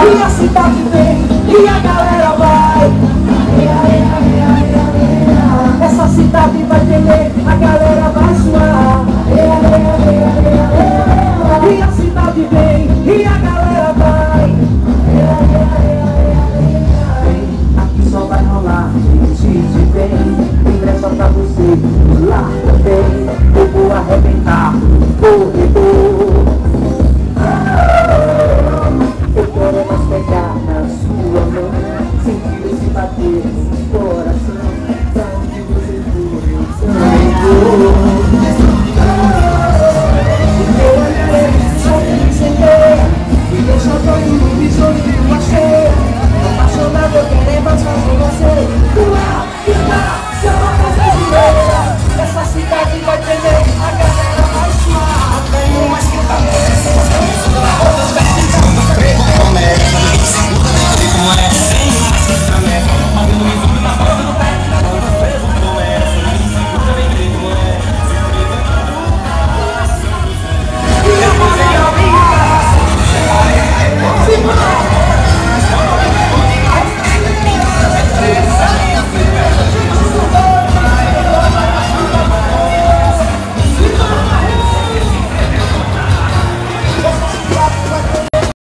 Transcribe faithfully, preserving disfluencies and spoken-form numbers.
E a cidade vem, e a galera vai. Essa cidade vai tremer, a galera vai suar. E a cidade vem, e a galera vai. Aqui só vai rolar, gente vem. Ingresso pra você, lá também. Eu vou arrebentar o corredor. Eu quero mais pegar na sua mão, sentir esse bater no coração. Pra onde você for, eu vou. Meu olhar é só me entender, e deixa todo mundo me sorrir.